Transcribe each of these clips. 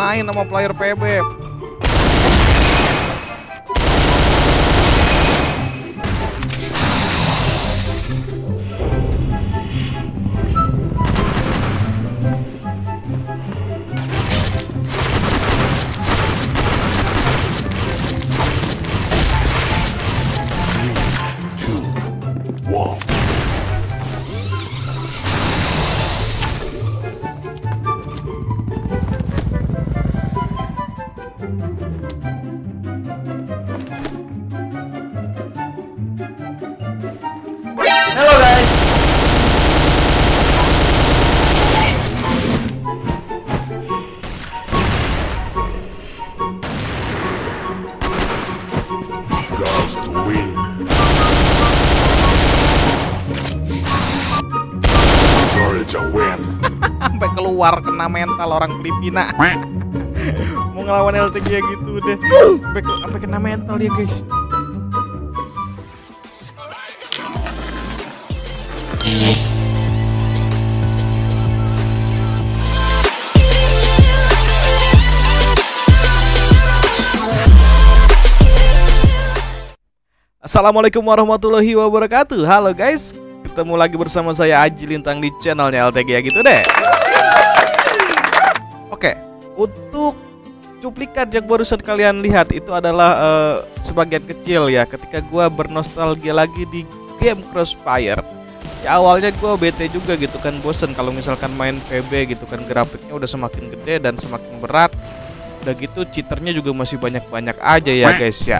main sama player PB. Halo guys. Just win. Georgia win. Sampai keluar kena mental orang Filipina. Mau ngelawan LTG gitu deh. Sampai kena mental dia, guys. Assalamualaikum warahmatullahi wabarakatuh. Halo guys, ketemu lagi bersama saya Aji Lintang di channelnya LTG ya gitu deh. Oke, untuk cuplikan yang barusan kalian lihat itu adalah sebagian kecil ya ketika gua bernostalgia lagi di game Crossfire. Ya awalnya gua bete juga gitu kan, bosen kalau misalkan main PB gitu kan, grafiknya udah semakin gede dan semakin berat. Udah gitu cheaternya juga masih banyak-banyak aja ya guys ya.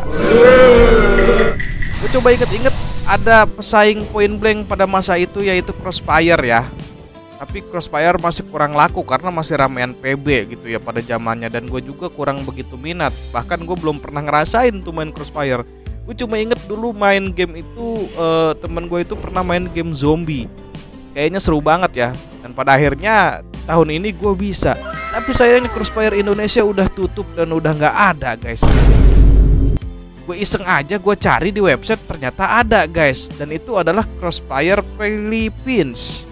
Gue coba inget-inget ada pesaing point blank pada masa itu yaitu Crossfire ya. Tapi Crossfire masih kurang laku karena masih ramean PB gitu ya pada zamannya, dan gue juga kurang begitu minat. Bahkan gue belum pernah ngerasain tuh main Crossfire. Gue cuma inget dulu main game itu temen gue itu pernah main game zombie. Kayaknya seru banget ya. Dan pada akhirnya tahun ini gue bisa. Tapi sayangnya Crossfire Indonesia udah tutup dan udah nggak ada guys. Gue iseng aja gue cari di website, ternyata ada guys. Dan itu adalah Crossfire Philippines.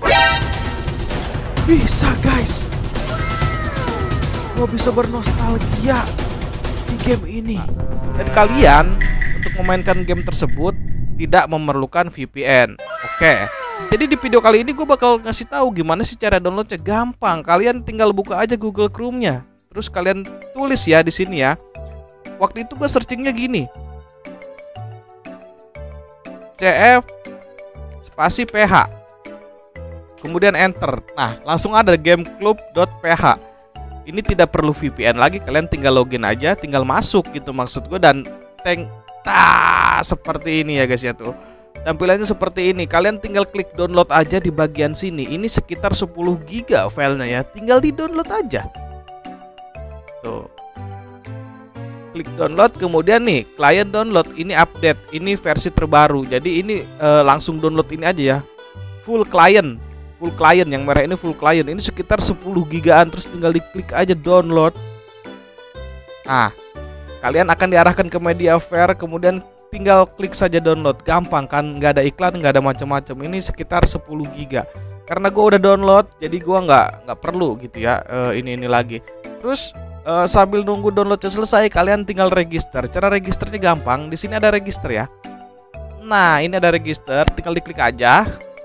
Bisa guys, gue bisa bernostalgia di game ini. Dan kalian untuk memainkan game tersebut tidak memerlukan VPN. Oke. Jadi di video kali ini gue bakal ngasih tahu gimana sih cara downloadnya. Gampang, kalian tinggal buka aja Google Chrome-nya. Terus kalian tulis ya di sini ya. Waktu itu gue searchingnya gini, CF spasi PH, kemudian enter. Nah langsung ada gameclub.ph. Ini tidak perlu VPN lagi, kalian tinggal login aja, tinggal masuk gitu maksud gue. Dan seperti ini ya guys ya tuh. Tampilannya seperti ini. Kalian tinggal klik download aja di bagian sini. Ini sekitar 10 GB filenya ya. Tinggal di download aja. Tuh. Klik download, kemudian nih client download, ini update, ini versi terbaru. Jadi ini langsung download ini aja ya. Full client yang merah ini full client. Ini sekitar 10 GB-an, terus tinggal diklik aja download. Nah, kalian akan diarahkan ke media fair, kemudian tinggal klik saja download. Gampang kan, nggak ada iklan, nggak ada macam-macam. Ini sekitar 10 GB. Karena gue udah download, jadi gue nggak perlu gitu ya ini lagi. Terus sambil nunggu downloadnya selesai, kalian tinggal register. Cara registernya gampang. Di sini ada register ya. Nah, ini ada register, tinggal diklik aja.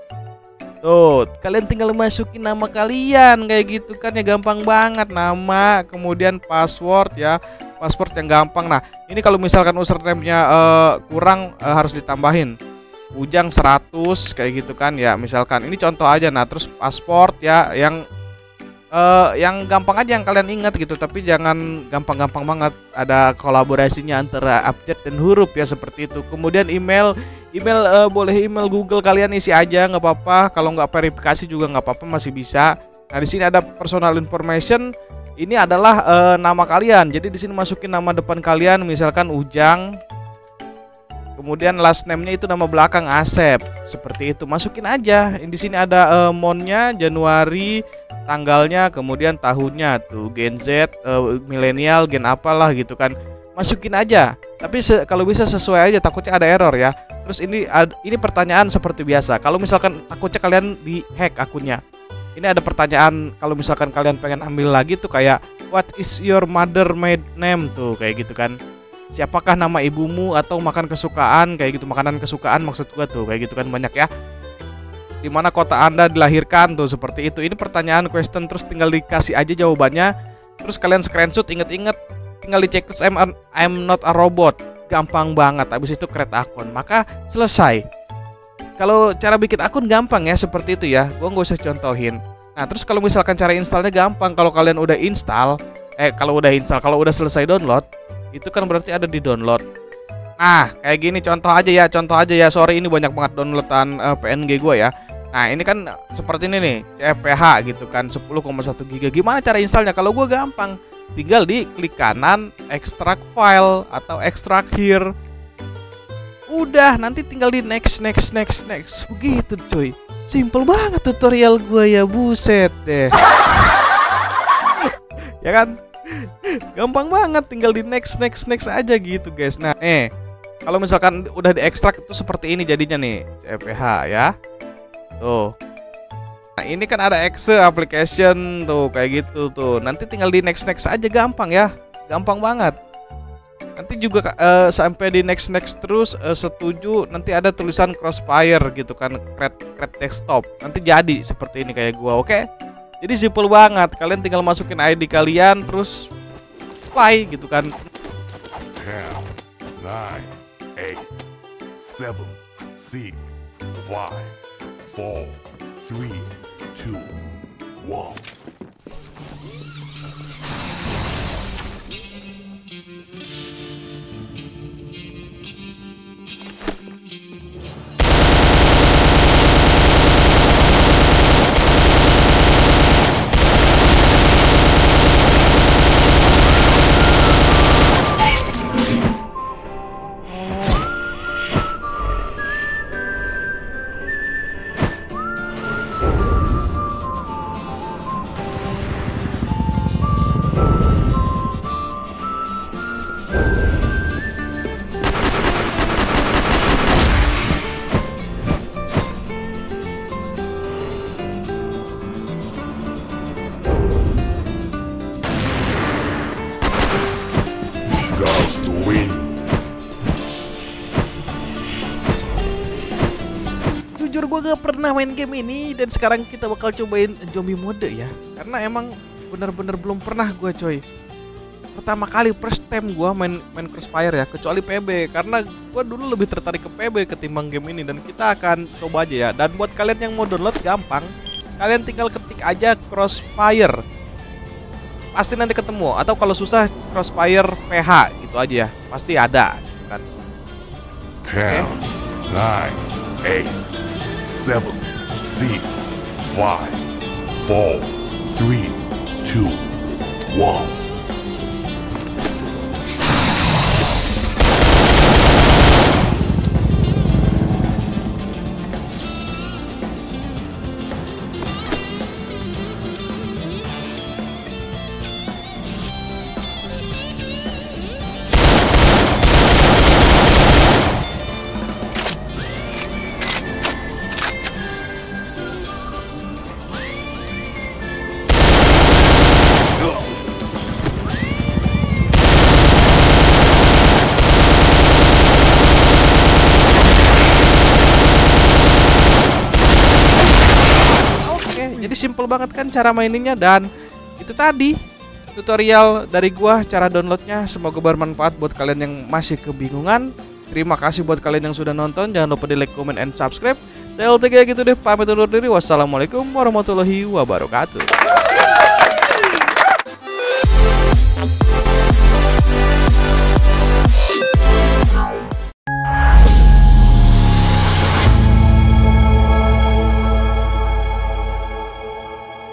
Tuh, kalian tinggal masukin nama kalian kayak gitu kan ya, gampang banget. Nama, kemudian password ya. Password yang gampang. Nah, ini kalau misalkan username-nya kurang harus ditambahin. Ujang 100 kayak gitu kan ya. Misalkan ini contoh aja. Nah, terus password ya yang gampang aja yang kalian ingat gitu, tapi jangan gampang-gampang banget. Ada kolaborasinya antara abjad dan huruf ya seperti itu. Kemudian email boleh email Google kalian isi aja nggak apa-apa. Kalau nggak verifikasi juga nggak apa-apa, masih bisa. Nah di sini ada personal information. Ini adalah nama kalian. Jadi di sini masukin nama depan kalian, misalkan Ujang. Kemudian last name-nya itu nama belakang Asep, seperti itu. Masukin aja. Di sini ada monthnya Januari, tanggalnya, kemudian tahunnya tuh Gen Z, milenial, gen apalah gitu kan. Masukin aja. Tapi kalau bisa sesuai aja, takutnya ada error ya. Terus ini pertanyaan seperti biasa. Kalau misalkan takutnya kalian di-hack akunnya. ini ada pertanyaan kalau misalkan kalian pengen ambil lagi tuh kayak what is your mother maid name tuh kayak gitu kan. Siapakah nama ibumu atau makan kesukaan kayak gitu, makanan kesukaan maksud gua tuh kayak gitu kan banyak ya. Di mana kota Anda dilahirkan tuh seperti itu. Ini pertanyaan question terus tinggal dikasih aja jawabannya. Terus kalian screenshot inget-inget tinggal dicek terus I'm not a robot. Gampang banget. Habis itu create akun. Maka selesai. Kalau cara bikin akun gampang ya seperti itu ya. Gua nggak usah contohin. Nah, terus kalau misalkan cara installnya gampang. Kalau kalian udah install, kalau udah selesai download, itu kan berarti ada di download. Nah, kayak gini contoh aja ya. Sorry ini banyak banget downloadan PNG gue ya. Nah, ini kan seperti ini nih, CPH gitu kan, 10,1 GB. Gimana cara installnya? Kalau gue gampang, tinggal di klik kanan, extract file atau extract here. Udah, nanti tinggal di next. Begitu cuy. Simple banget tutorial gue ya, buset deh. Ya kan? Gampang banget, tinggal di next aja gitu guys. Nah, kalau misalkan udah diekstrak itu seperti ini jadinya nih, CPH ya. Tuh. Nah, ini kan ada exe application tuh kayak gitu tuh. Nanti tinggal di next aja, gampang ya. Gampang banget. Nanti juga sampai di next terus setuju, nanti ada tulisan Crossfire gitu kan, create desktop. Nanti jadi seperti ini kayak gua, oke? Jadi simple banget. Kalian tinggal masukin ID kalian terus play gitu kan. 10, 9, 8, 7, 6, 5, 4, 3, 2, 1. Goes to win. Jujur gue gak pernah main game ini dan sekarang kita bakal cobain zombie mode ya. Karena emang bener-bener belum pernah gue coy. Pertama kali first time gue main Crossfire ya, kecuali PB. Karena gue dulu lebih tertarik ke PB ketimbang game ini dan kita akan coba aja ya. Dan buat kalian yang mau download gampang, kalian tinggal ketik aja Crossfire. Pasti nanti ketemu, atau kalau susah Crossfire PH gitu aja ya, pasti ada kan. 10, 9, 8, 7, 6, 5, 4, 3, 2, 1. Jadi simple banget kan cara maininnya. Dan itu tadi tutorial dari gua cara downloadnya. Semoga bermanfaat buat kalian yang masih kebingungan. Terima kasih buat kalian yang sudah nonton. Jangan lupa di like, comment, and subscribe. Saya LTG gitu deh, pamit undur diri. Wassalamualaikum warahmatullahi wabarakatuh.